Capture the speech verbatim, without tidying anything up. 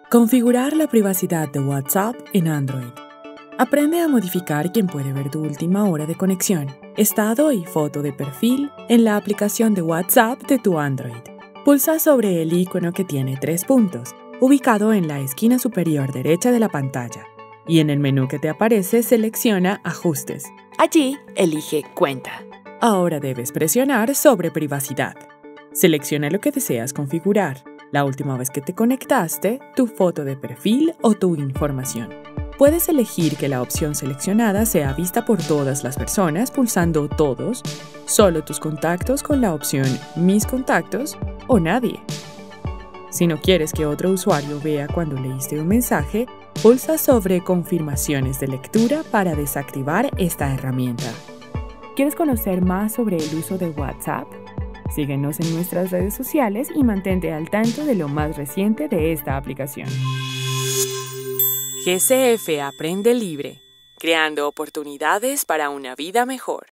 Configurar la privacidad de WhatsApp en Android. Aprende a modificar quién puede ver tu última hora de conexión, estado y foto de perfil en la aplicación de WhatsApp de tu Android. Pulsa sobre el icono que tiene tres puntos, ubicado en la esquina superior derecha de la pantalla, y en el menú que te aparece selecciona Ajustes. Allí, elige Cuenta. Ahora debes presionar sobre Privacidad. Selecciona lo que deseas configurar, la última vez que te conectaste, tu foto de perfil o tu información. Puedes elegir que la opción seleccionada sea vista por todas las personas pulsando Todos, solo tus contactos con la opción Mis contactos o Nadie. Si no quieres que otro usuario vea cuando leíste un mensaje, pulsa sobre Confirmaciones de lectura para desactivar esta herramienta. ¿Quieres conocer más sobre el uso de WhatsApp? Síguenos en nuestras redes sociales y mantente al tanto de lo más reciente de esta aplicación. G C F Aprende Libre, creando oportunidades para una vida mejor.